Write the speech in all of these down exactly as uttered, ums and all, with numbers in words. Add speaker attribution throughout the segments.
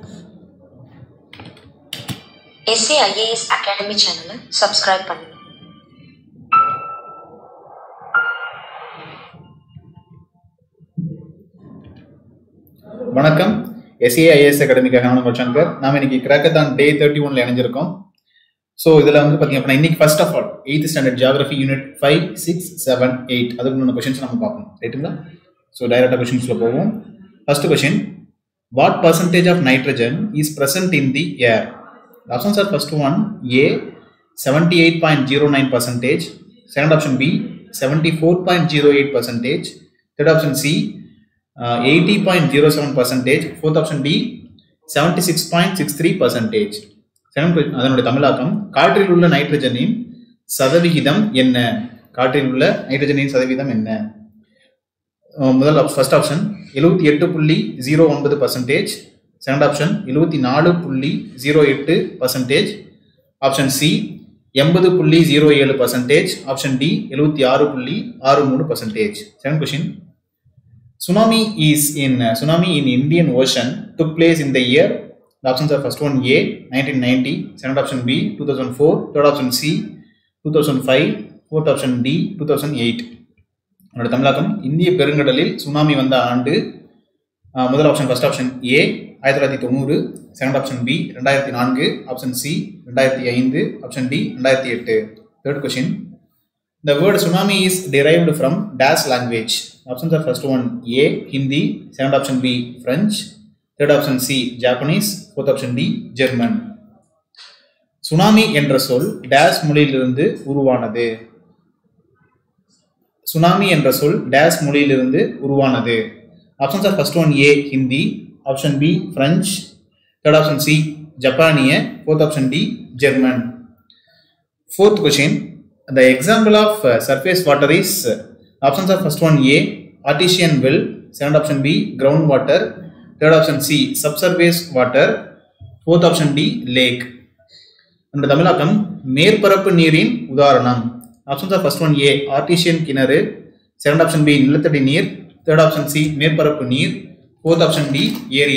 Speaker 1: S A I A S Academy channel subscribe பண்ணுங்க.
Speaker 2: வணக்கம். S A I A S அகாடமிக்காக நான் உங்கள் சங்கர். நாம இன்னைக்கு கிராக்கத்தான் டே தேர்ட்டி ஒன்ல இணைஞ்சிருக்கோம். ஸோ இதில் வந்து பார்த்தீங்க அப்படின்னா இன்னைக்கு first of all eighth standard geography unit five six seven eight அதுக்கு முன்னாடி கொஸ்டின்ஸ் நம்ம பார்ப்போம். ரைட்டுங்களா? ஸோ டைரக்டாக கொஸ்டின்ஸில் போவோம். First question, what percentage of nitrogen is present in the air? The options are first one A seventy-eight point zero nine percentage, second option B seventy-four point zero eight percentage, third option C uh, eighty point zero seven percentage, fourth option D seventy-six point six three percentage. Second question, அதனுடைய தமிழாக்கம், காற்றில் உள்ள நைட்ரஜனின் சதவிகிதம் என்ன? காற்றில் உள்ள நைட்ரஜனின் சதவீதம் என்ன? முதல் ஃபர்ஸ்ட் ஆப்ஷன் எழுபத்தி எட்டு புள்ளி ஜீரோ ஒன்பது பர்சன்டேஜ், செகண்ட் ஆப்ஷன் எழுபத்தி நாலு புள்ளி ஜீரோ எட்டு பர்சன்டேஜ், ஆப்ஷன் சி எண்பது புள்ளி ஜீரோ ஏழு பர்சன்டேஜ், ஆப்ஷன் டி எழுபத்தி ஆறு புள்ளி ஆறு மூணு percentage. Second question, tsunami is in tsunami in Indian Ocean took place in the year. The options are first one A nineteen ninety, second option B two thousand four, third option C two thousand five, fourth option D two thousand eight. அதோட தமிழாக்கம், இந்திய பெருங்கடலில் tsunami வந்த ஆண்டு. முதல் option first option ஏ ஆயிரத்தி தொள்ளாயிரத்தி தொண்ணூறு, செகண்ட் ஆப்ஷன் பி ரெண்டாயிரத்தி நான்கு, ஆப்ஷன் சி ரெண்டாயிரத்தி ஐந்து, ஆப்ஷன் டி ரெண்டாயிரத்தி எட்டு. Third question, the word tsunami is derived from dash language. Options are first one A Hindi, second option B French, third option C Japanese, fourth option D German. Tsunami என்ற சொல் dash மொழியிலிருந்து உருவானது. Tsunami என்ற சொல் dash மொழியிலிருந்து உருவானது. Options are first one A Hindi, option B French, third option C ஜப்பானிய, fourth option D German. Fourth question, the example of uh, surface water is uh, options are first one A artesian well, second option B ground water, third option C subsurface water, fourth option D lake. அந்த தமிழாக்கம், மேற்பரப்பு நீரின் உதாரணம். Options are first one A artesian கிணறு, second option B நிலத்தடி நீர், third option C மேற்பரப்பு நீர், ஃபோர்த் ஆப்ஷன் டி ஏரி.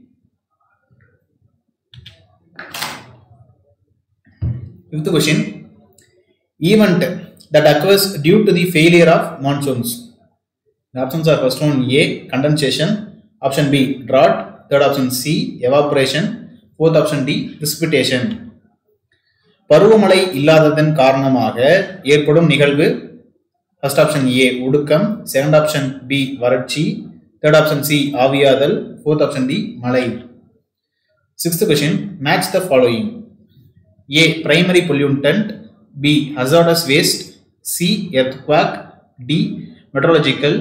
Speaker 2: Fifth question, event that occurs due to the failure of monsoons. The options are first one A condensation, option B drought, third option C evaporation, fourth option D precipitation. பருவமழை இல்லாததன் காரணமாக ஏற்படும் நிகழ்வு. First option A ஒடுக்கம், second option B வறட்சி, third option C ஆவியாதல், fourth option D மழை. Sixth question, match the following. A primary pollutant, B hazardous waste, C earthquake, D meteorological,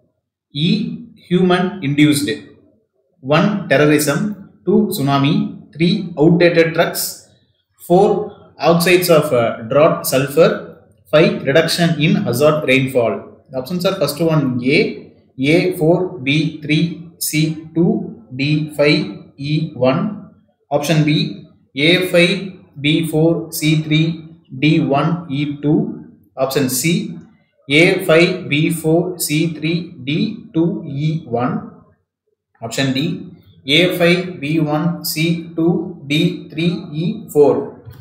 Speaker 2: E human induced. one terrorism, two tsunami, three outdated trucks, four oxides of uh, drought sulfur, five reduction in hazard rainfall. The options are first one A A four, B three, C two, D five, E one, option B A five, B four, C three, D one, E two, option C A five, B four, C three, D two, E one, option D A five, B one, C two, D three, E four.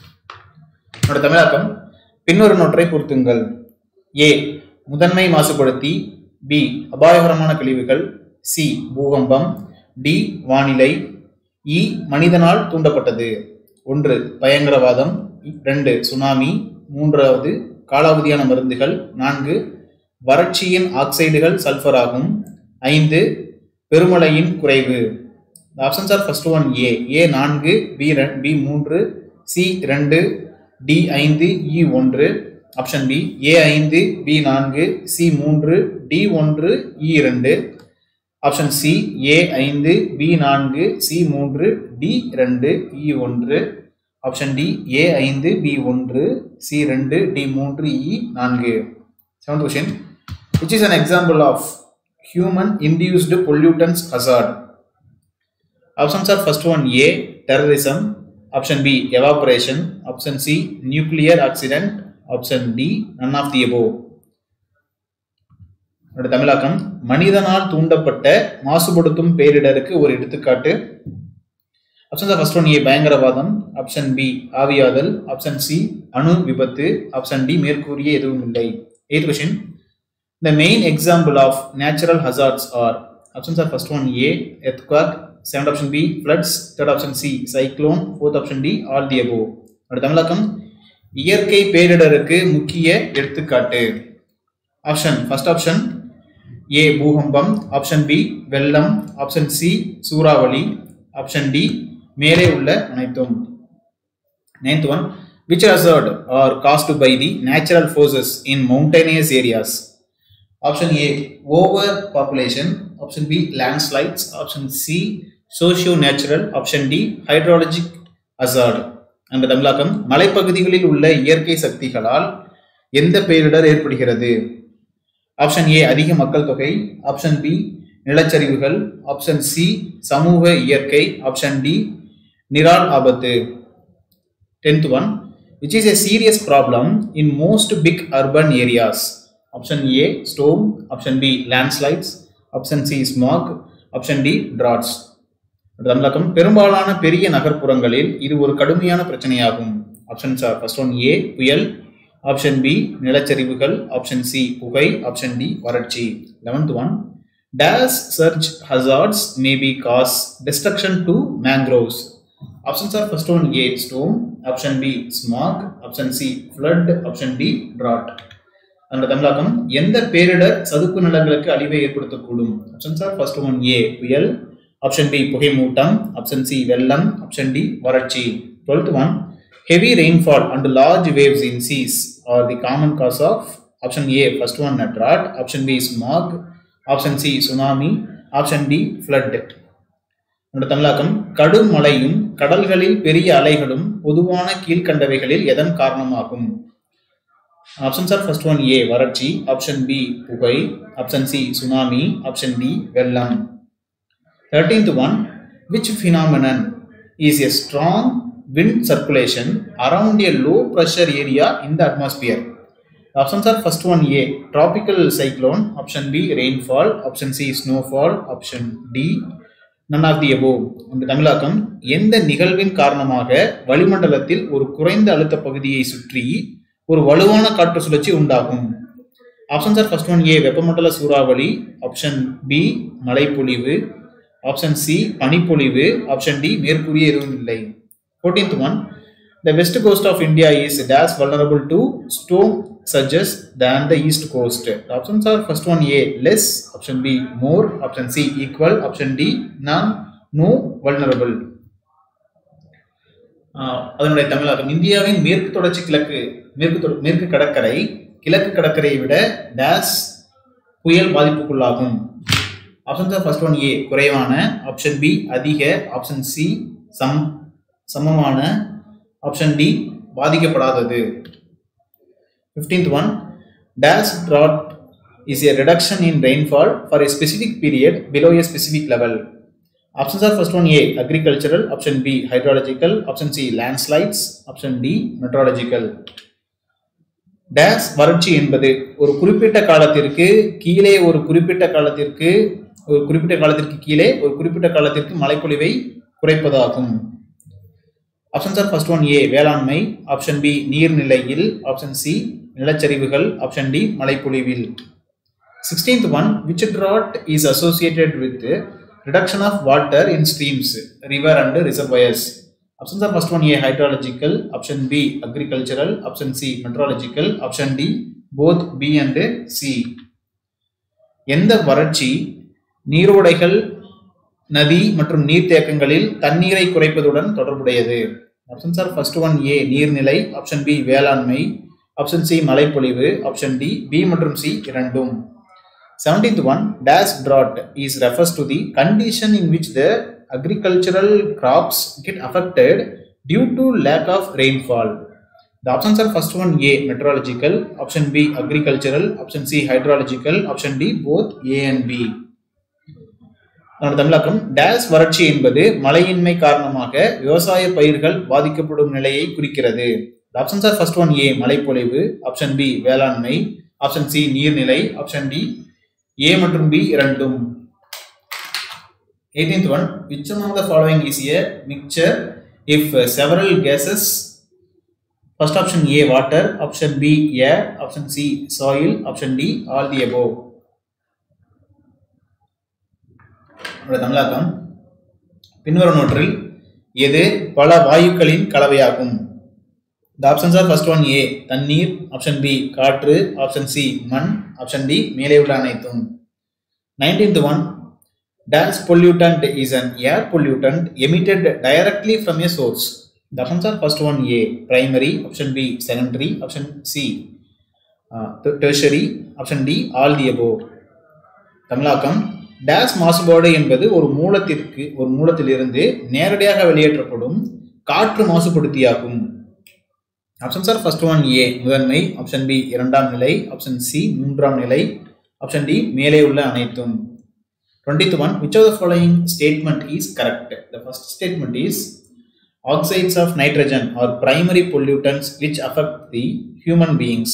Speaker 2: என்னோட தமிழாக்கம், பின்வரும் நோற்றை பொருத்துங்கள். ஏ முதன்மை மாசுபடுத்தி, B அபாயகரமான கழிவுகள், C பூகம்பம், D வானிலை, இ மனிதனால் தூண்டப்பட்டது. ஒன்று பயங்கரவாதம், ரெண்டு சுனாமி, மூன்றாவது காலாவதியான மருந்துகள், நான்கு வறட்சியின் ஆக்சைடுகள் சல்பர் ஆகும், ஐந்து பெருமழையின் குறைவு. Options are first one A A நான்கு, பி பி மூன்று, சி ரெண்டு, டி ஐந்து, இ ஒன்று, ஆப்ஷன் பி ஏ ஐந்து, பி நான்கு, சி மூன்று, டி ஒன்று, இ இரண்டு, ஆப்ஷன் சி ஏ ஐந்து, பி நான்கு, சி மூன்று, டி ரெண்டு, இ ஒன்று, ஆப்ஷன் டி ஏ ஐந்து, பி ஒன்று, சி ரெண்டு, டி மூன்று, இ நான்கு. Seventh question, which is an example of human induced pollutants hazard? Options are first one A terrorism, option B evaporation, option C nuclear accident, option D none of the above. தமிழாக்கம், மனிதனால் தூண்டப்பட்ட மாசுபடுத்தும் பேரிடருக்கு ஒரு எடுத்துக்காட்டு. Options are first one A பயங்கரவாதம், option B ஆவியாதல், option C அணு விபத்து, option D மேற்கூறிய எதுவும் இல்லை. Eighth question. The main example of natural hazards are. Options are first one A earthquake, second option B floods, third option C cyclone, fourth option D all the above. அடுத்த தமிழாக்கம் இயற்கை பேரிடருக்கு முக்கிய எடுத்துக்காட்டு. Option first option A பூகம்பம், option B வெள்ளம், option C சூறாவளி, option D மேலே உள்ள அனைத்தும். Ninth one. Which hazard are caused by the natural forces in mountainous areas? Option A overpopulation, option B landslides, option C socio-natural, option D hydrologic hazard. அந்த தமிழாக்கம் மலைப்பகுதிகளில் உள்ள இயற்கை சக்திகளால் எந்த பேரிடர் ஏற்படுகிறது? ஆப்ஷன் ஏ அதிக மக்கள் தொகை, ஆப்ஷன் பி நிலச்சரிவுகள், ஆப்ஷன் சி சமூக இயற்கை, ஆப்ஷன் டி நிரால் ஆபத்து. Tenth one. Which is a serious problem in most big urban areas? Option A storm, option B landslides, option C smog, option D droughts. தமிழகம் பெரும்பாலான பெரிய நகர்ப்புறங்களில் இது ஒரு கடுமையான பிரச்சனையாகும். Options are first one A புயல், option B நிலச்சரிவுகள், option C புகை, ஆப்ஷன் டி வறட்சி. Eleventh one. Dash surge hazards may be cause destruction to mangroves. Options are first one A storm, option B smog, option C flood, option D drought. அந்த தமிழாக்கம் எந்த பேரிடர் சதுப்பு நிலங்களுக்கு அழிவை ஏற்படுத்தக்கூடும்? Options are first one A புயல், option B புகை மூட்டம், ஆப்ஷன் சி வெள்ளம், ஆப்ஷன் டி வறட்சி. Twelfth one. Heavy rainfall and large waves in seas are the common cause of. Option A first one drought, option B smog, option C tsunami, option D flood. இந்த தமிழாக்கம் கடும் மழையும் கடல்களில் பெரிய அலைகளும் பொதுவான கீழ்கண்டவைகளில் எதன் காரணமாகும்? Options are first one A வறட்சி, ஆப்ஷன் பி புகை, option C tsunami, option D வெள்ளம். Thirteenth one. Which phenomenon is a strong wind circulation around a low pressure area in the atmosphere? Options are first one A tropical cyclone, option B rainfall, option C snowfall, option D none of the above. இந்த தமிழாக்கம் எந்த நிகழ்வின் காரணமாக வளிமண்டலத்தில் ஒரு குறைந்த அழுத்த பகுதியை சுற்றி ஒரு வலுவான காற்று சுழற்சி உண்டாகும்? Options are first one A வெப்பமண்டல சூறாவளி, ஆப்ஷன் பி மழைப்பொழிவு, ஆப்ஷன் சி பனிப்பொழிவு, ஆப்ஷன் டி மேற்கூறிய எதுவும் இல்லை. Fourteenth one. The west coast of India is dash vulnerable to storm surges than the east coast. The options are first one A less, option B more, option C equal, option D none, no vulnerable. அதனுடைய தமிழாக்கம் இந்தியாவின் மேற்கு தொடர்ச்சி கிழக்கு மேற்கு மேற்கு கடற்கரை கிழக்கு கடற்கரையை விட டேஷ் புயல் பாதிப்புக்குள்ளாகும். Options are first one A குறைவான, ஆப்ஷன் பி அதிக, ஆப்ஷன் சி சம் சமமான, ஆப்ஷன் டி பாதிக்கப்படாதது. fifteenth one. Dash drought is a reduction in rainfall for a specific period below a specific level. Options are first one A agricultural, option B hydrological, option C landslides, option D meteorological. Dash வறட்சி என்பது ஒரு குறிப்பிட்ட காலத்திற்கு கீழே ஒரு குறிப்பிட்ட காலத்திற்கு ஒரு குறிப்பிட்ட காலத்திற்கு கீழே ஒரு குறிப்பிட்ட காலத்திற்கு மழைப்பொழிவை குறைப்பதாகும். Options are first one A வேளாண்மை, ஆப்ஷன் பி நீர்நிலையில், ஆப்ஷன் சி நிலச்சரிவுகள், ஆப்ஷன் டி மழைப்பொழிவில். Sixteenth one. Which drought is associated with reduction of water in streams, river and reservoirs? Options are first one A hydrological, option B agricultural, option C meteorological, option D both B and C. எந்த வறட்சி நீரோடைகள் நதி மற்றும் நீர்த்தேக்கங்களில் தண்ணீரை குறைப்பதுடன் தொடர்புடையது? Options are first one A நீர்நிலை, option B வேளாண்மை, option C மழைப்பொழிவு, ஆப்ஷன் டி பி மற்றும் சி இரண்டும். seventeenth one. Dash drought is refers to the condition in which the agricultural crops get affected due to lack of rainfall. The options are first one A meteorological, option B agricultural, option C hydrological, option D both A and B. தமிழாக்கம் dash வறட்சி என்பது மழையின்மை காரணமாக விவசாய பயிர்கள் பாதிக்கப்படும் நிலையை குறிக்கிறது. Options are first one A மழைப்பொழிவு, ஆப்ஷன் பி வேளாண்மை, ஆப்ஷன் சி நீர்நிலை, ஆப்ஷன் டி ஏ மற்றும் பி இரண்டும். eighteenth one, which among the following is a mixture if uh, several gases? First option A, water, option B, air, option C, soil, option D, all the above. தமிழாக்கம் பின்வரும் நோற்றில் எது பல வாயுக்களின் கலவையாகும்? The options are first one A, தண்ணீர், option B, காற்று, option C, மண், option D, மேலே உள்ள அனைத்தும். nineteenth one, dash pollutant is an air pollutant emitted directly from a source. The options are first one A, primary, option B, secondary, option C, uh, tertiary, option D, all the above. தமிழாக்கம் dash மாசுபாடு என்பது ஒரு மூலத்திற்கு ஒரு மூலத்திலிருந்து நேரடியாக வெளியேற்றப்படும் காற்று மாசுபடுத்தியாகும். Options are first one A, முதன்மை, option B, இரண்டாம் நிலை, option C, மூன்றாம் நிலை, option D, மேலே உள்ள அனைத்தும். twentieth one, which of the following statement is correct? The first statement is oxides of nitrogen are primary pollutants which affect the human beings.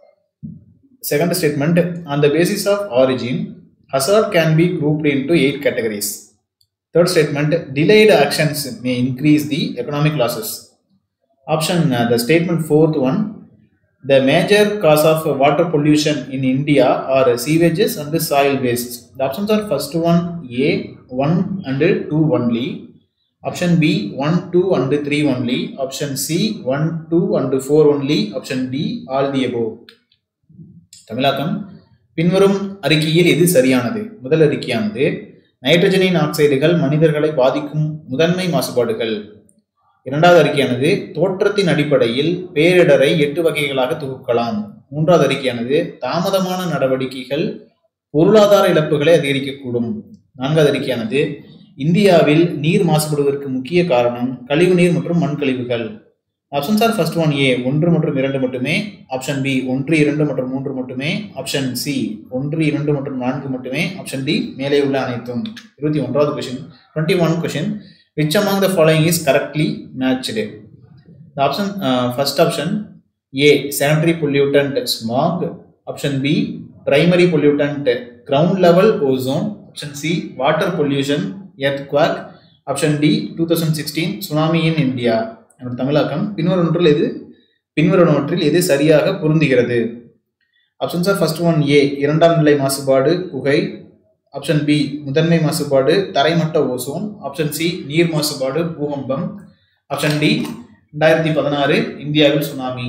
Speaker 2: Second statement, on the basis of origin, hazard can be grouped into eight categories. Third statement, delayed actions may increase the economic losses. Option, uh, the statement fourth one, the major cause of water pollution in India are sewages and soil waste. The options are first one A, one and two only, option B, one, two and three only, option C, one, two and four only, option D, all the above. தமிழாக்கம் பின்வரும் அறிக்கையில் எது சரியானது? முதல் அறிக்கையானது நைட்ரஜனின் ஆக்சைடுகள் மனிதர்களை பாதிக்கும் முதன்மை மாசுபாடுகள். இரண்டாவது அறிக்கையானது தோற்றத்தின் அடிப்படையில் பேரிடரை எட்டு வகைகளாக தொகுக்கலாம். மூன்றாவது அறிக்கையானது தாமதமான நடவடிக்கைகள் பொருளாதார இழப்புகளை அதிகரிக்கக்கூடும். நான்காவது அறிக்கையானது இந்தியாவில் நீர் மாசுபடுவதற்கு முக்கிய காரணம் கழிவுநீர் மற்றும் மண் கழிவுகள். Options are first one A, ஒன்று மற்றும் இரண்டு மட்டுமே, ஆப்ஷன் பி ஒன்று இரண்டு மற்றும் மூன்று மட்டுமே, ஆப்ஷன் சி ஒன்று இரண்டு மற்றும் நான்கு மட்டுமே, ஆப்ஷன் டி மேலே உள்ள அனைத்தும். இருபத்தி ஒன்றாவது question, twenty one question, which among the following is correctly matched? The option, uh, first option A, sanitary pollutant smog, option B, primary pollutant ground level ozone, option C, water pollution earthquake, option D, twenty sixteen tsunami in India. தமிழாக்கம் பின்வருவற்றில் எது பின்வருவற்றில் எது சரியாக பொருந்துகிறது? Options are first one A, இரண்டாம் நிலை மாசுபாடு புகை, option B முதன்மை மாசுபாடு தரைமட்ட ஓசோன், ஆப்ஷன் சி நீர் மாசுபாடு பூகம்பம், ஆப்ஷன் டி ரெண்டாயிரத்தி பதினாறு இந்தியாவில் சுனாமி.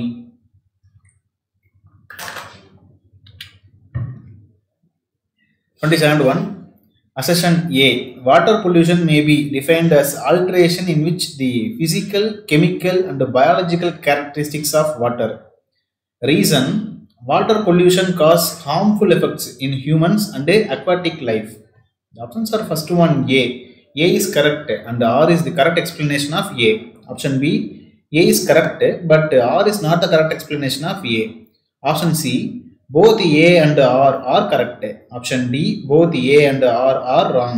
Speaker 2: Twenty seventh one, Assertion A, water pollution may be defined as alteration in which the physical, chemical and biological characteristics of water. Reason, water pollution cause harmful effects in humans and aquatic life. The options are first one A, A is correct and R is the correct explanation of A. Option B, A is correct but R is not the correct explanation of A. Option C, both A and R are correct. Option D, both A and R are wrong.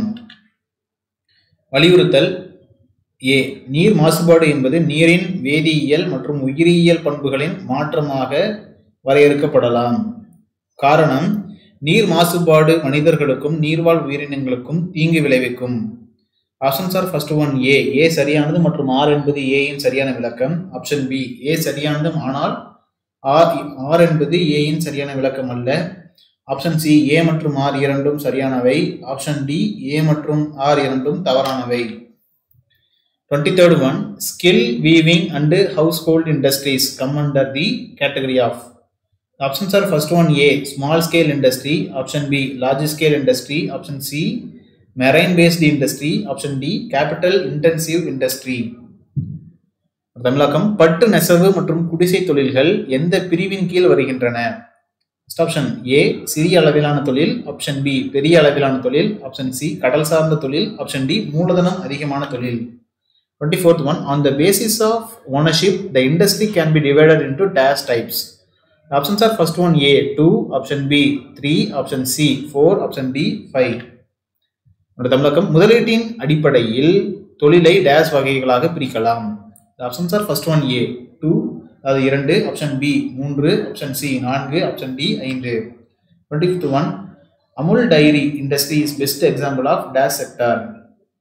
Speaker 2: வலியுறுத்தல் A, நீர் மாசுபாடு என்பது நீரின் வேதியியல் மற்றும் உயிரியல் பண்புகளின் மாற்றமாக வரையறுக்கப்படலாம். காரணம், நீர் மாசுபாடு மனிதர்களுக்கும் நீர்வாழ் உயிரினங்களுக்கும் தீங்கு விளைவிக்கும். Options are first one A, A சரியானது மற்றும் ஆர் என்பது ஏயின் சரியான விளக்கம். ஆப்ஷன் பி, ஏ சரியானது ஆனால் ஆர் ஆர் என்பது ஏயின் சரியான விளக்கம் அல்ல. ஆப்ஷன் சி, ஏ மற்றும் ஆர் இரண்டும் சரியானவை. ஆப்ஷன் டி, ஏ மற்றும் ஆர் இரண்டும் தவறானவை. டுவெண்ட்டி தேர்ட் ஒன், ஸ்கில் weaving and household industries come under the category of. Options are first one A, small scale industry, option B large scale industry, option C marine based industry, option D capital intensive industry. தமிழாக்கம் பட்டு நெசவு மற்றும் குடிசை தொழில்கள் எந்த பிரிவின் கீழ் வருகின்றன? ஆப்ஷன் ஏ சிறிய அளவிலான தொழில், ஆப்ஷன் பி பெரிய அளவிலான தொழில், ஆப்ஷன் சி கடல் சார்ந்த தொழில், ஆப்ஷன் டி மூலதனம் அதிகமான தொழில். Twenty fourth one, on the basis of ownership the industry can be divided into dash types. Options are first one A two, option B three, option C four, option D five. தமிழகம் முதலீட்டின் அடிப்படையில் தொழிலை dash வகைகளாக பிரிக்கலாம். Options are first one A two, அதாவது இரண்டு, option B மூன்று, option C நான்கு, ஆப்ஷன் டி ஐந்து. Twenty fifth one, Amul dairy industry is best example of dash sector.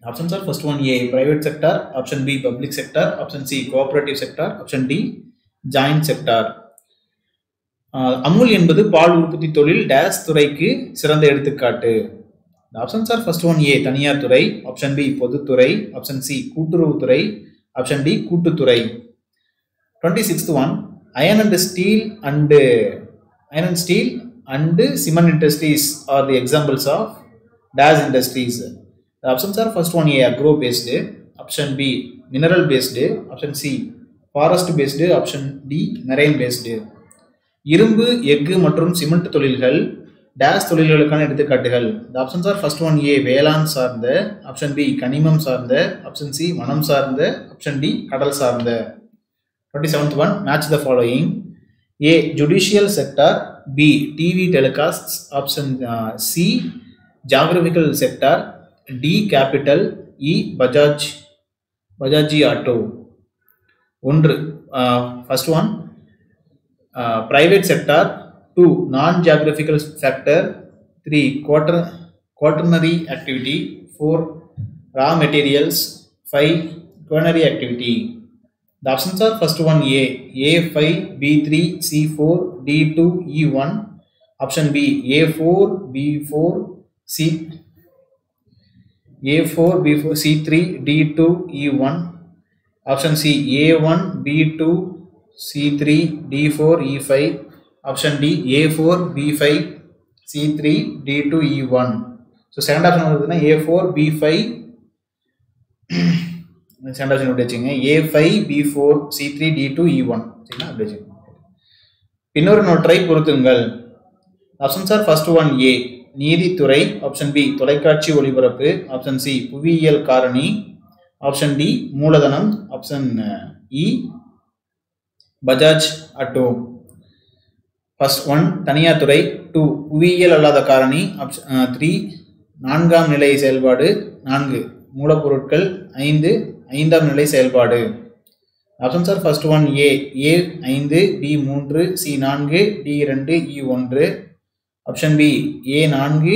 Speaker 2: Options are first one A, private sector, option B, public sector, option C, cooperative sector, option D, joint sector. Amul என்பது பால் உற்பத்தி தொழில் dash துறைக்கு சிறந்த எடுத்துக்காட்டு. Options are first one A, தனியார் துறை, option B, பொதுத்துறை, ஆப்ஷன் சி, கூட்டுறவுத்துறை, ஆப்ஷன் டி, கூட்டுத்துறை. Twenty sixth one, iron and steel and iron and steel and cement industries are the examples of dash industries. Options are first one A, agro based, option B, mineral based, option C, forest based, option D, marine based. இரும்பு, எஃகு மற்றும் cement தொழில்கள் dash தொழில்களுக்கான எடுத்துக்காட்டுகள். Options are first one A, வேளாண் சார்ந்த, option B, கனிமம் சார்ந்த, option C, வனம் சார்ந்த, ஆப்ஷன் டி, கடல் சார்ந்த. Twenty seventh one, match the following. A, judicial sector, B, TV telecast, option C, geographical sector, D, capital, E, Bajaj Bajaj auto. ஒன்று, first one Uh, private sector, two, non-geographical factor, three, quarter, quaternary activity, four, raw materials, five, quaternary activity. The options are first one A, A five, B three, C four, D two, E one, option B, A four, B four, C, A four, B four, C three, D two, E one, option C, A one, B two, C three, D four, E five, option D, A four, B five, C three, D two, E one. So second option வந்து A four, B five, second option எப்படி வச்சுங்க, A five, B four, C three, D two, E one. சரிங்களா, அப்படி வச்சுங்க. இன்னொரு நோட்டரை பொருத்துங்கள். Options are first one A, நீதித்துறை, ஆப்ஷன் பி, தொலைக்காட்சி ஒளிபரப்பு, ஆப்ஷன் சி, புவியியல் காரணி, ஆப்ஷன் டி, மூலதனம், option E, Bajaj auto. First one, தனியார் துறை, டூ, புவியியல் அல்லாத காரணி, ஆப்ஷன் த்ரீ, நான்காம் நிலை செயல்பாடு, நான்கு, மூலப்பொருட்கள், ஐந்து, ஐந்தாம் நிலை செயல்பாடு. Options are first one A, A ஐந்து, பி மூன்று, சி நான்கு, டி இரண்டு, இ ஒன்று, ஆப்ஷன் பி, ஏ நான்கு,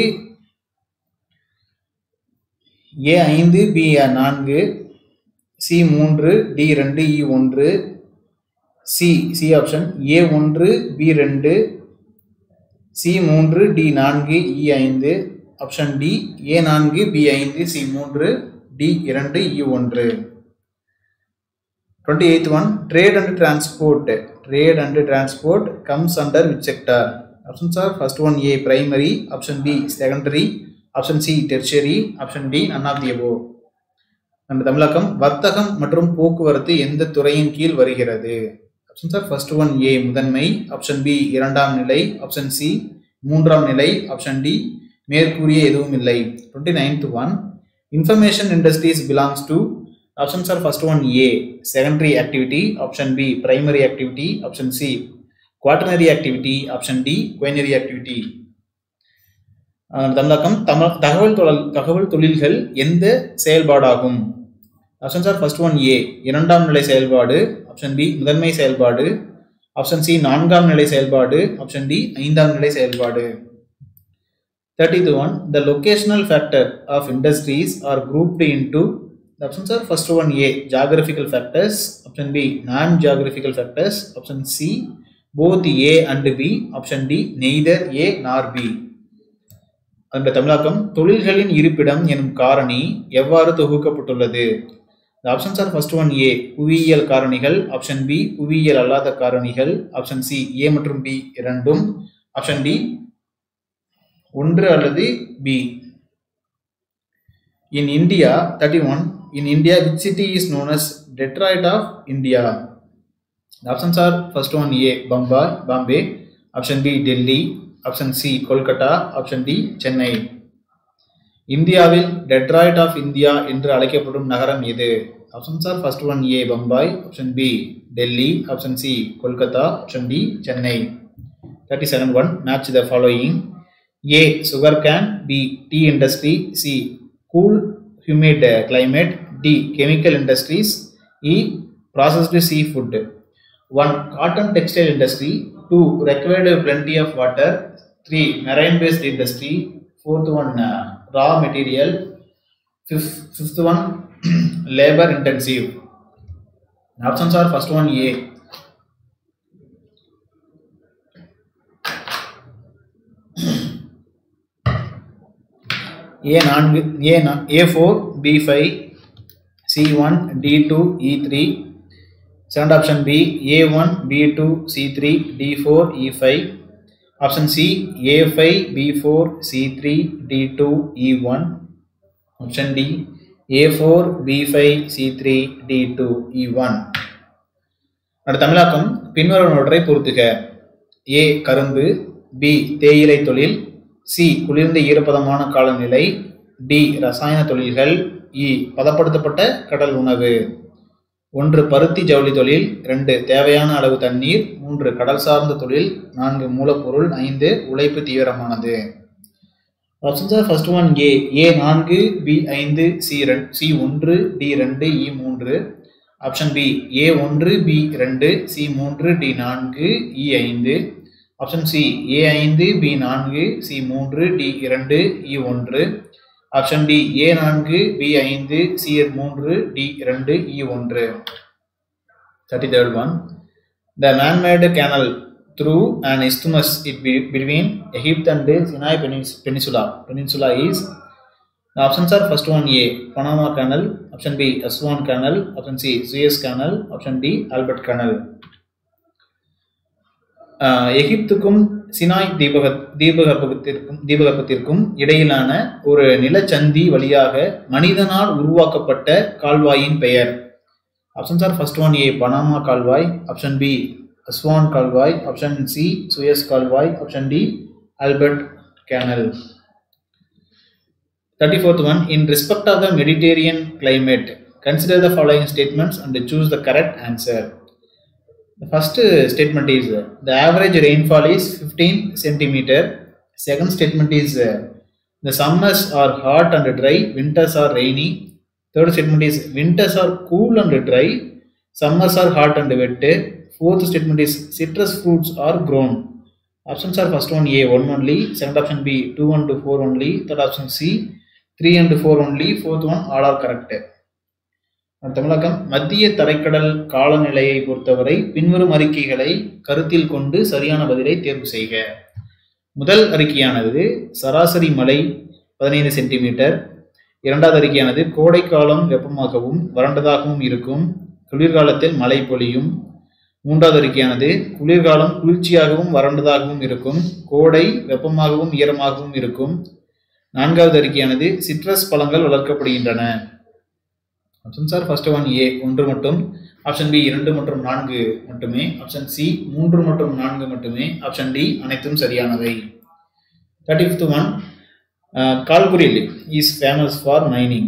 Speaker 2: ஏ ஐந்து, பி நான்கு, சி மூன்று, டி இரண்டு, இ ஒன்று, சி, சி ஆப்ஷன், ஏ ஒன்று, பி ரெண்டு, சி மூன்று, டி நான்கு, இ ஐந்து, ஆப்ஷன் டி, ஏ நான்கு, பி ஐந்து, சி மூன்று, டி இரண்டு, இ ஒன்று. Twenty eighth one, trade and transport, trade and transport comes under which sector. Options are first one A, primary, option B, secondary, option C, tertiary, option D, none of the above. நம்ம தமிழகம், வர்த்தகம் மற்றும் போக்குவரத்து எந்த துறையின் கீழ் வருகிறது. Options are first one A, முதன்மை, ஆப்ஷன் பி, இரண்டாம் நிலை, ஆப்ஷன் சி, மூன்றாம் நிலை, ஆப்ஷன் டி, மேற்கூறிய எதுவும் இல்லை. Twenty ninth one, information industries belongs to. Options are first one A, secondary activity, option B, primary activity, option C, quaternary activity, option D, quinary activity. தமிழகம், தகவல் தகவல் தொழில்கள் எந்த செயல்பாடாகும். Options are first one A, இரண்டாம் நிலை செயல்பாடு, option B, முதன்மை செயல்பாடு, ஆப்ஷன் சி, நான்காம் நிலை செயல்பாடு, ஆப்ஷன் டி, ஐந்தாம் நிலை செயல்பாடு. Thirtieth one, the locational factor of industries are grouped into. The options are first one A, geographical factors, option B, non-geographical factors, option C, both A and B, option D, neither A nor B. அந்த தமிழாக்கம், தொழில்களின் இருப்பிடம் எனும் காரணி எவ்வாறு தொகுக்கப்பட்டுள்ளது. The options are first one A, புவியியல் காரணிகள், option B, புவியியல் அல்லாத காரணிகள், option C, A மற்றும் B இரண்டும், option D, ஒன்று அல்லது B. In India, thirty-one, in India, which city is known as Detroit of India? The options are first one A, Bombay, Bombay, option B, Delhi, option C, Kolkata, option D, Chennai. இந்தியாவில் Detroit of India என்று அழைக்கப்படும் நகரம் எது. Options are first one A, Bombay, option B, Delhi, option C, Kolkata, option D, Chennai. Thirty seven one, match the following. A, sugar cane, B, tea industry, C, cool humid climate, D, chemical industries, E, processed sea food. One, cotton textile industry, two, required plenty of water, three, marine based industry, fourth one, uh, raw material, Fifth, fifth one, labor intensive. Options are first one A. A நான்கு A A four B five C one D two E three. Second option B A one B two C three D four E five. Option C A five B four C three D two E one. Option D A four B five C three D two E one. அடுத்த தமிழாக்கம் பின்வருவனவற்றை பொறுத்துக. A கரும்பு, B தேயிலை தொழில், C குளிர்ந்த ஈரப்பதமான காலநிலை, D ரசாயன தொழில்கள், இ பதப்படுத்தப்பட்ட கடல் உணவு. ஒன்று பருத்தி ஜவுளி தொழில், ரெண்டு தேவையான அளவு தண்ணீர், மூன்று கடல் சார்ந்த தொழில், நான்கு மூலப்பொருள், ஐந்து உழைப்பு தீவிரமானது. Options are first one A A நான்கு, பி ஐந்து, சி ரெண்டு, சி ஒன்று, டி ரெண்டு, இ மூன்று. ஆப்ஷன் பி ஏ ஒன்று, பி ரெண்டு, சி மூன்று, டி நான்கு, இ ஐந்து. ஆப்ஷன் சி ஏ ஐந்து, பி நான்கு, சி மூன்று, டி இரண்டு, இ ஒன்று. ஆப்ஷன் டி ஏ நான்கு, பி ஐந்து, சி மூன்று, டி இரண்டு, இ ஒன்று. Thirty third one. The man-made canal through an isthmus it be, between Egypt and the Sinai Peninsula. Peninsula is. The options are first one A Panama Canal, option B Aswan Canal, option C Suez Canal, option D Albert Canal. எகிப்துக்கும் Sinai தீபக தீபகற்பத்திற்கும் தீபகற்பத்திற்கும் இடையிலான ஒரு நிலச்சந்தி வழியாக மனிதனால் உருவாக்கப்பட்ட கால்வாயின் பெயர். Options are first one A Panama கால்வாய், ஆப்ஷன் பி அஸ்வான் கால்வாய், ஆப்ஷன் சி சுயஸ் கால்வாய், option D Albert canal. Thirty fourth one. In respect of the Mediterranean climate consider the following statements and choose the correct answer. The first statement is uh, the average rainfall is fifteen centimeter. Second statement is uh, the summers are hot and dry, winters are rainy. Third statement is winters are cool and dry, summers are hot and wet. Fourth statement is citrus fruits are grown. Options are first one A one only, second option B two and four only, third option C three and four only, fourth one all are correct. தமிழகம் மத்திய தரைக்கடல் காலநிலையை பொறுத்தவரை பின்வரும் அறிக்கைகளை கருத்தில் கொண்டு சரியான பதிலை தேர்வு செய்க. முதல் அறிக்கையானது சராசரி மழை பதினைந்து சென்டிமீட்டர். இரண்டாவது அறிக்கையானது கோடைக்காலம் வெப்பமாகவும் வறண்டதாகவும் இருக்கும், குளிர்காலத்தில் மழை பொழியும். மூன்றாவது அறிக்கையானது குளிர்காலம் குளிர்ச்சியாகவும் வறண்டதாகவும் இருக்கும், கோடை வெப்பமாகவும் ஈரமாகவும் இருக்கும். நான்காவது அறிக்கையானது சிட்ரஸ் பழங்கள் வளர்க்கப்படுகின்றன. Options are first one A ஒன்று மட்டும், ஆப்ஷன் பி இரண்டு மற்றும் நான்கு மட்டுமே, ஆப்ஷன் சி மூன்று மற்றும் நான்கு மட்டுமே, ஆப்ஷன் டி அனைத்தும் சரியானவை. Thirty fifth one. Kalgoorlie is famous for mining.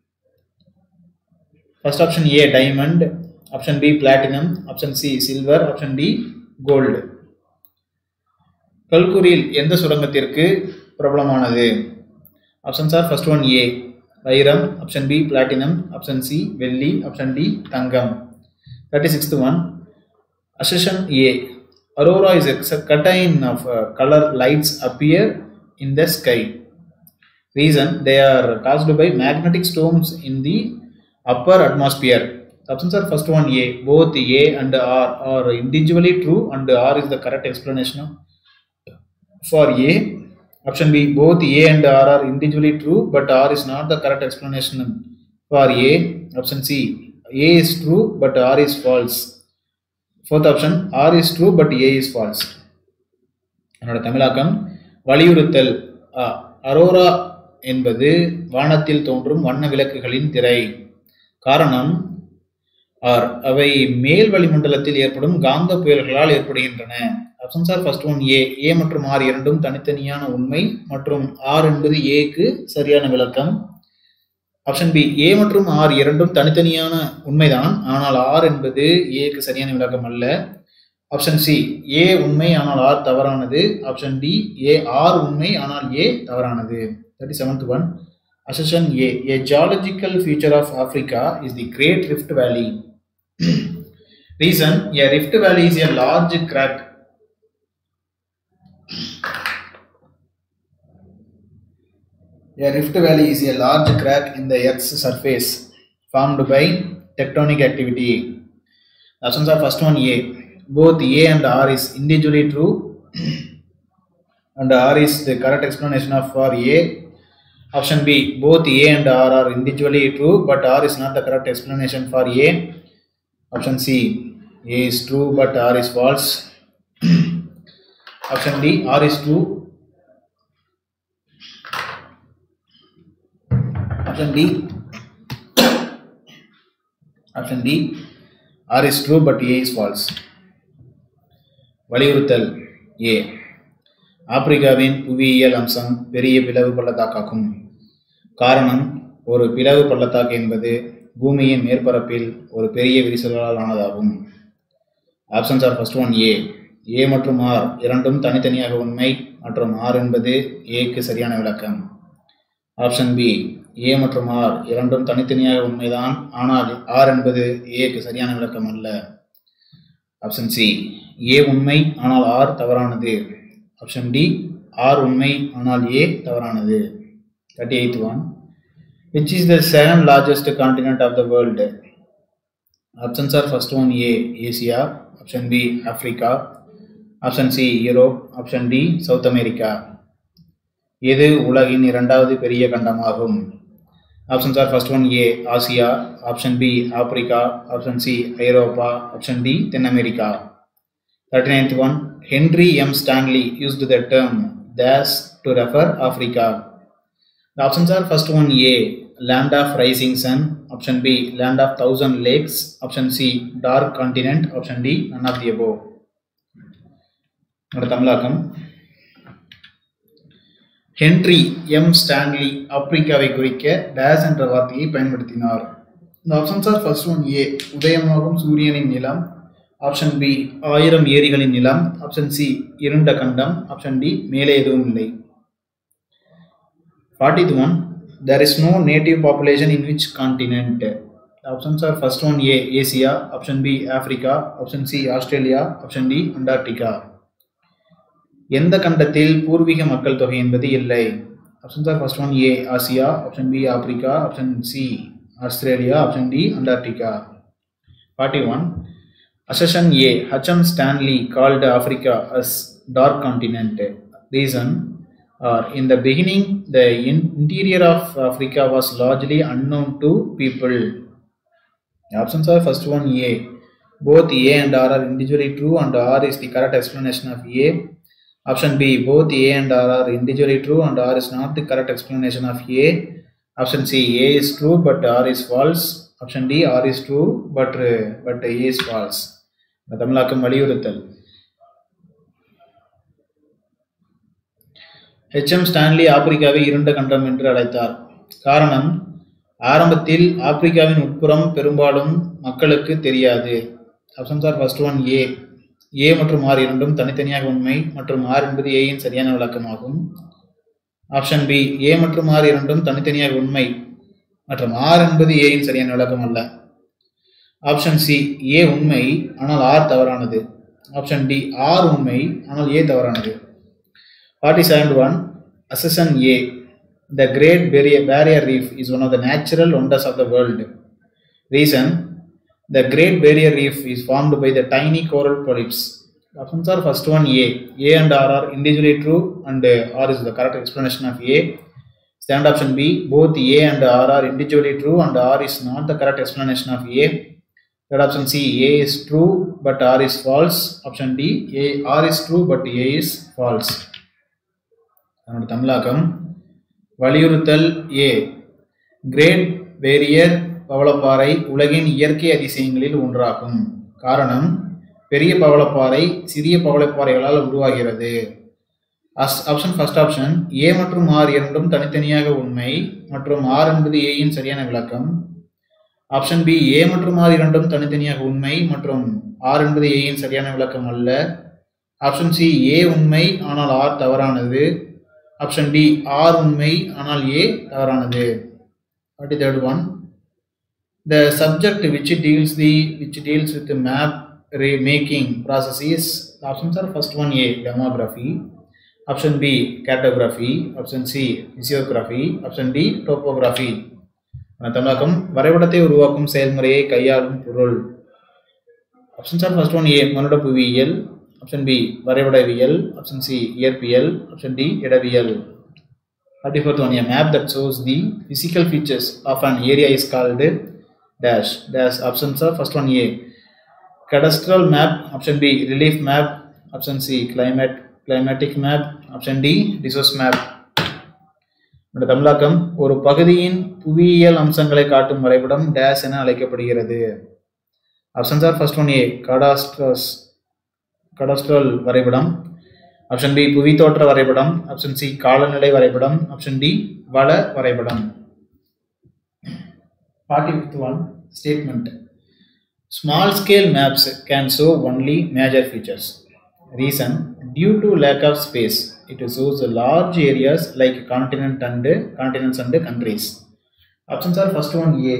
Speaker 2: First option A diamond, option B platinum, option C silver, option D gold. Kalgoorlie எந்த சுரங்கத்திற்கு பிரபலமானது? Options are first one A வைரம், option B platinum, option C வெள்ளி, option D தங்கம். Thirty sixth one. Assertion A aurora is a curtain of colour lights appear in the sky. Reason they are caused by magnetic storms in the Appar atmosphere. Options are first one A both A and R are individually true and R is the correct explanation for A. Option B both A and R are individually true but R is not the correct explanation for A. Option C A is true but R is false. Fourth option R is true but A is false. என்னோட தமிழாக்கம் வலியுறுத்தல். அரோரா என்பது வானத்தில் தோன்றும் வண்ண விளக்குகளின் திரை. காரணம் R அவை மேல் வளிமண்டலத்தில் ஏற்படும் காந்த புயல்களால் ஏற்படுகின்றன. Options are first one A A மற்றும் ஆர் இரண்டும் தனித்தனியான உண்மை மற்றும் ஆர் என்பது ஏக்கு சரியான விளக்கம். ஆப்ஷன் பி ஏ மற்றும் ஆர் இரண்டும் தனித்தனியான உண்மைதான் ஆனால் ஆர் என்பது ஏக்கு சரியான விளக்கம் அல்ல. ஆப்ஷன் சி ஏ உண்மை ஆனால் ஆர் தவறானது. ஆப்ஷன் டி ஏ ஆர் உண்மை ஆனால் ஏ தவறானது. Thirty seventh one. Assertion A a geological feature of Africa is the great rift valley. Reason a rift valley is a large crack. A rift valley is a large crack in the Earth's surface formed by tectonic activity. The options are first one A. Both A and R is individually true, and R is the correct explanation of for A. Option B. Both A and R are individually true, but R is not the correct explanation for A. Option C. A is true, but R is false. Option D. R is true. Option D. Option D. R is true, but A is false. வலியுறுத்தல் A. ஆப்பிரிக்காவின் புவியியல் அம்சம் பெரிய பிளவு பள்ளத்தாக்காகும். காரணம், ஒரு பிளவு பள்ளத்தாக்கு என்பது பூமியின் மேற்பரப்பில் ஒரு பெரிய விரிசல்களால் ஆனதாகும். Options are first one A. A மற்றும் ஆர் இரண்டும் தனித்தனியாக உண்மை மற்றும் ஆர் என்பது ஏக்கு சரியான விளக்கம். Option B. ஏ மற்றும் ஆர் இரண்டும் தனித்தனியாக உண்மைதான், ஆனால் ஆர் என்பது ஏக்கு சரியான விளக்கம் அல்ல. Option C. ஏ உண்மை ஆனால் ஆர் தவறானது. Option D. ஆர் உண்மை ஆனால் ஏ தவறானது. Thirty eighth one. Which is the second largest continent of the world? Options are first one A. Asia. Option B. Africa. Option C. Europe. Option D. South America. எது உலகின் இரண்டாவது பெரிய கண்டமாகும்? Options are first one A. Asia. Option B. Africa. Option C. ஐரோப்பா. Option D. தென் America. thirty-ninth one. Henry M. Stanley used the term dash to refer Africa. The options are first one A. Land of rising sun. Option B. Land of thousand lakes. Option C. Dark continent. Option D. None of the above. தமிழாக்கம். Henry M Stanley ஆப்பிரிக்காவை குறிக்க dash என்ற வார்த்தையை பயன்படுத்தினார். இந்த options are first one A. உதயமாகும் சூரியனின் நிலம். Option B. ஆயிரம் ஏரிகளின் நிலம். Option C. இருண்ட கண்டம். Option D. மேலே எதுவும் இல்லை. fortieth one. There is no native population in which continent? The options are first one A. Asia. Option B. Africa. Option C. Australia. Option D. Antarctica. எந்த கண்டத்தில் பூர்வீக மக்கள் தொகை என்பது இல்லை? Options are first one A. Asia. Option B. Africa. Option C. Australia. Option D. Antarctica. forty-one. Assertion A. H M Stanley called Africa as dark continent. Reason: Uh, in the beginning, the in interior of Africa was largely unknown to people. The options are first one A. Both A and R are individually true, and R is the correct explanation of A. Option B. Both A and R are individually true, and R is not the correct explanation of A. Option C. A is true, but R is false. Option D. R is true, but uh, but A is false. தமிழாக்கம் வலியுறுத்தல். H M Stanley ஆப்பிரிக்காவை இருண்ட கண்டம் என்று அழைத்தார். காரணம், ஆரம்பத்தில் ஆப்பிரிக்காவின் உட்புறம் பெரும்பாலும் மக்களுக்கு தெரியாது. Options are first one A. A மற்றும் ஆர் இரண்டும் தனித்தனியாக உண்மை மற்றும் ஆர் என்பது ஏயின் சரியான விளக்கமாகும். Option B. ஏ மற்றும் ஆர் இரண்டும் தனித்தனியாக உண்மை மற்றும் ஆர் என்பது ஏயின் சரியான விளக்கம் அல்ல. Option C. ஏ உண்மை ஆனால் ஆர் தவறானது. Option D. ஆர் உண்மை ஆனால் ஏ தவறானது. forty-seventh one. Assertion A. The Great Barrier, Barrier Reef is one of the natural wonders of the world. Reason: the Great Barrier Reef is formed by the tiny coral polyps. Options are first one A. A and R are individually true, and R is the correct explanation of A. Second option B. Both A and R are individually true, and R is not the correct explanation of A. Third option C. A is true, but R is false. Option D. A, R is true, but A is false. தமிழாக்கம் வலியுறுத்தல் ஏ. Great barrier பவளப்பாறை உலகின் இயற்கை அதிசயங்களில் ஒன்றாகும். காரணம், பெரிய பவளப்பாறை சிறிய பவளப்பாறைகளால் உருவாகிறது. Option first option. ஏ மற்றும் ஆர் இரண்டும் தனித்தனியாக உண்மை மற்றும் ஆர் என்பது ஏயின் சரியான விளக்கம். Option B. ஏ மற்றும் ஆர் இரண்டும் தனித்தனியாக உண்மை மற்றும் ஆர் என்பது ஏயின் சரியான விளக்கம் அல்ல. Option C. ஏ உண்மை ஆனால் ஆர் தவறானது. Option D. ஆர் உண்மை ஆனால் ஏ தவறானது. forty-third one. The subject which deals the which deals with the map making process is. The options are first one A. Demography. Option B, cartography. Option C, physiography. Option D, topography. தமிழாக்கம் வரைபடத்தை உருவாக்கும் செயல்முறையை கையாளும் பொருள். Options are first one A, மனுட புவியியல். Option B, வரைபடவியல். Option C, இயற்பியல். Option D, இடவியல். forty-fourth one, a map that shows the physical features of an area is called dash dash. Options are first one A, cadastral map. Option B, relief map. Option C, climate climatic map. Option D, resource map. தமிழாக்கம் ஒரு பகுதியின் புவியியல் அம்சங்களை காட்டும் வரைபடம் dash என அழைக்கப்படுகிறது. Options are first one A, cadastral cadastral வரைபடம். Option B, புவி தோற்ற வரைபடம். Option C, காலநிலை வரைபடம். Option D, வள வரைபடம். forty-fifth one, statement. Small scale maps can show only major features. Reason, due to lack of space, it shows large areas like continent and continents and countries. Options are first one A.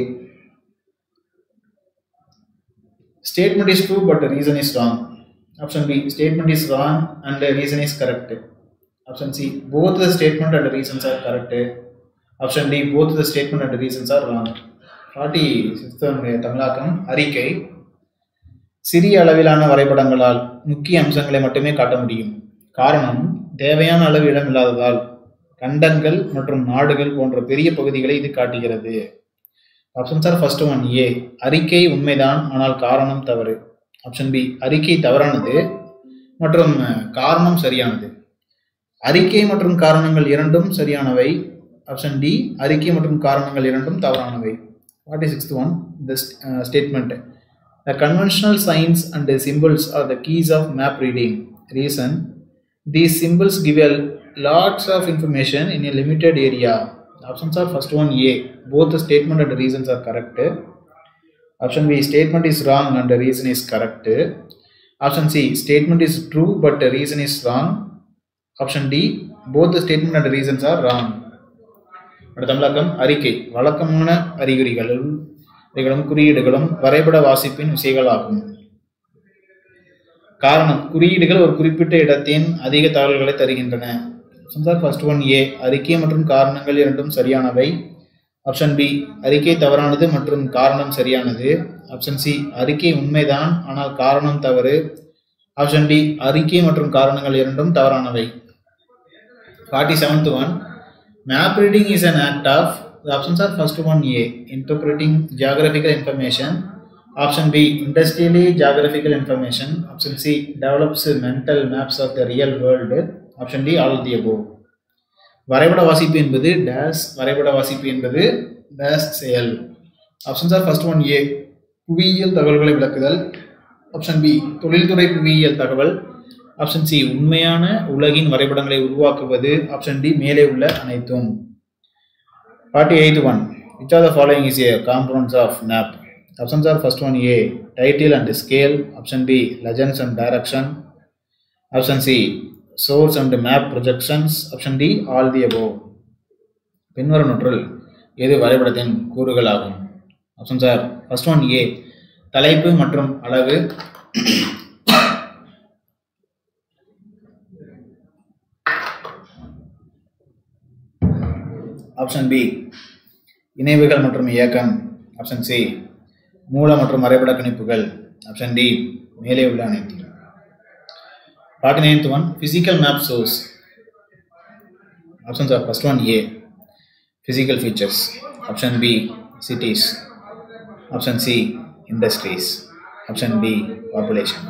Speaker 2: Statement is true but the reason is wrong. Option B, statement is wrong and the reason is correct. Option C, both the statement and the reasons are correct. Option D, both the statement and the reasons are wrong. forty-sixth தமிழாக்கம் அறிக்கை. சிறிய அளவிலான வரைபடங்களால் முக்கிய அம்சங்களை மட்டுமே காட்ட முடியும். காரணம், தேவையான அளவு இடம் இல்லாததால் கண்டங்கள் மற்றும் நாடுகள் போன்ற பெரிய பகுதிகளை இது காட்டுகிறது. Options are first one A, அறிக்கை உண்மைதான் ஆனால் காரணம் தவறு. Option B, அறிக்கை தவறானது மற்றும் காரணம் சரியானது. அறிக்கை மற்றும் காரணங்கள் இரண்டும் சரியானவை. Option D, அறிக்கை மற்றும் காரணங்கள் இரண்டும் தவறானவை. forty-sixth one, the uh, statement. The conventional signs and the symbols are the keys of map reading. Reason, these symbols give a lots of information in a limited area. Options are first one A, both the statement and the reasons are correct. Option B, statement is wrong and the reason is correct. Option C, statement is true but the reason is wrong. Option D, both the statement and the reasons are wrong. தமிழாக்கம் அறிக்கை வழக்கமான அறிகுறிகளும் குறியீடுகளும் வரைபட வாசிப்பின் விசைகளாகும். காரணம், குறியீடுகள் ஒரு குறிப்பிட்ட இடத்தின் அதிக தகவல்களை தருகின்றன. ஃபர்ஸ்ட் ஒன் ஏ, அறிக்கை மற்றும் காரணங்கள் இரண்டும் சரியானவை. ஆப்ஷன் பி, அறிக்கை தவறானது மற்றும் காரணம் சரியானது. ஆப்ஷன் சி, அறிக்கை உண்மைதான் ஆனால் காரணம் தவறு. ஆப்ஷன் டி, அறிக்கை மற்றும் காரணங்கள் இரண்டும் தவறானவை. Forty seventh one, map reading is an act of, the options are first one A, interpreting geographical information. Option B, industrially geographical information. Option C, develops mental maps of the real world. Option D, all of the above. வரைபட வாசிப்பு என்பது dash, வரைபட வாசிப்பு என்பது dash செயல். Options are first one A, புவியியல் தகவல்களை விளக்குதல். Option B, தொழில்துறை புவியியல் தகவல். ஆப்ஷன் சி, உண்மையான உலகின் வரைபடங்களை உருவாக்குவது. ஆப்ஷன் டி, மேலே உள்ள அனைத்தும். Forty eighth one, which are the following is a components of map? Options are first one A, title and scale. Option B, legends and direction. Option C, source and map projections. Option D, all the above. பின்வரும் நூற்றில் எது வரைபடத்தின் கூறுகள் ஆகும்? Options are first one A, தலைப்பு மற்றும் அளவு. Option B, இணைவுகள் மற்றும் இயக்கம். ஆப்ஷன் சி, மூல மற்றும் வரைபட கணிப்புகள். ஆப்ஷன் டி, மேலே உள்ள அனைத்து. Forty ninth one, physical map source. Options are first one A, physical features. Option B, cities. Option C, industries. Option D, population.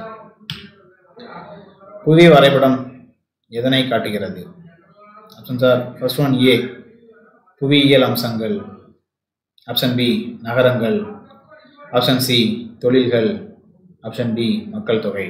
Speaker 2: புதிய வரைபடம் எதனை காட்டுகிறது? Options are first one A, புவியியல் அம்சங்கள். ஆப்ஷன் பி, நகரங்கள். ஆப்ஷன் சி, தொழில்கள். Option D, மக்கள் தொகை.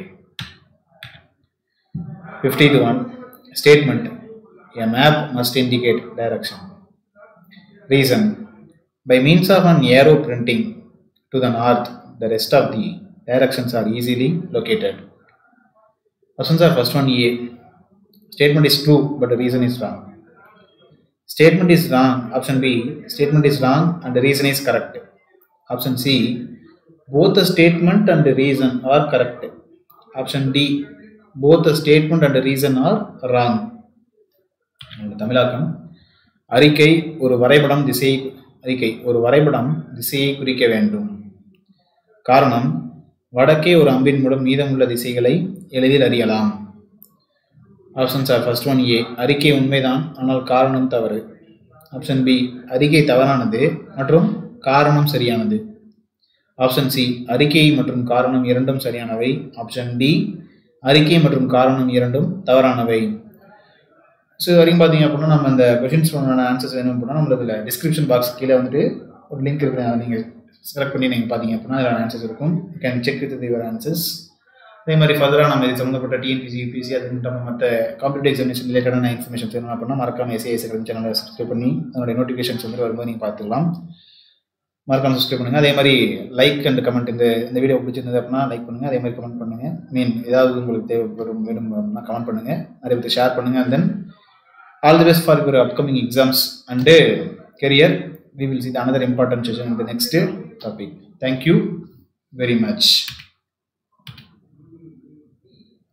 Speaker 2: Fiftieth one, statement. A map must indicate direction. Reason, by means of an arrow printing to the north, the rest of the directions are easily located. Options are first one A, statement is true but the reason is wrong. Statement is wrong. Option B, statement is wrong and the reason is correct. Option C, both the statement and the reason are correct. Option D, both the statement and the reason are wrong. தமிழாக்கம். அறிக்கை ஒரு வரைபடம் திசையை அறிக்கை ஒரு வரைபடம் திசையை குறிக்க வேண்டும். காரணம், வடக்கே ஒரு அம்பின் மூலம் மீதமுள்ள திசைகளை எளிதில் அறியலாம். Options are first one A, அறிக்கை உண்மைதான் ஆனால் காரணம் தவறு. ஆப்ஷன் பி, அறிக்கை தவறானது மற்றும் காரணம் சரியானது. ஆப்ஷன் சி, அறிக்கை மற்றும் காரணம் இரண்டும் சரியானவை. ஆப்ஷன் டி, அறிக்கை மற்றும் காரணம் இரண்டும் தவறானவை. ஸோ இது வரைக்கும் பார்த்தீங்க அப்படின்னா நம்ம இந்த கொஷின்ஸ்க்கான ஆன்சர்ஸ் வேணும் அப்படின்னா நம்மளுக்கு இதில் டிஸ்கிரிப்ஷன் பாக்ஸ் கீழே வந்துட்டு ஒரு லிங்க் இருக்குது. அதை நீங்கள் செலக்ட் பண்ணி நீங்கள் பார்த்தீங்க அப்படின்னா அதில் ஆன்சர்ஸ் இருக்கும். You can check with your answers. அதே மாதிரி ஃபர்தராக நம்ம இது சம்மந்தப்பட்ட டிஎன்பிசி, யூபிசி அது மட்டும் மற்ற காம்படிட்டிவ் எக்ஸாமினேஷன் ரிலேட்டடான இன்ஃபர்மேஷன் வேணும் அப்படின்னா மறக்காம எஸ்ஏஎஸ் அகாடமி சேனலை சப்ஸ்கிரைப் பண்ணி அதனுடைய நோட்டிஃபிகேஷன்ஸ் வந்து வரும்போது நீங்கள் பார்த்துக்கலாம். மறக்காம சப்ஸ்கிரைப் பண்ணுங்கள். அதே மாதிரி லைக் அண்ட் கமெண்ட், இந்த இந்த வீடியோ பிடிச்சிருந்தது அப்படின்னா லைக் பண்ணுங்கள். அதே மாதிரி கமெண்ட் பண்ணுங்கள். மீன் ஏதாவது உங்களுக்கு தேவைப்படும் வேணும் அப்படின்னா கமெண்ட் பண்ணுங்கள். அதே பற்றி ஷேர் பண்ணுங்கள். And then all the best for your upcoming exams and career. We will see the another important session in the next topic. Thank you very much.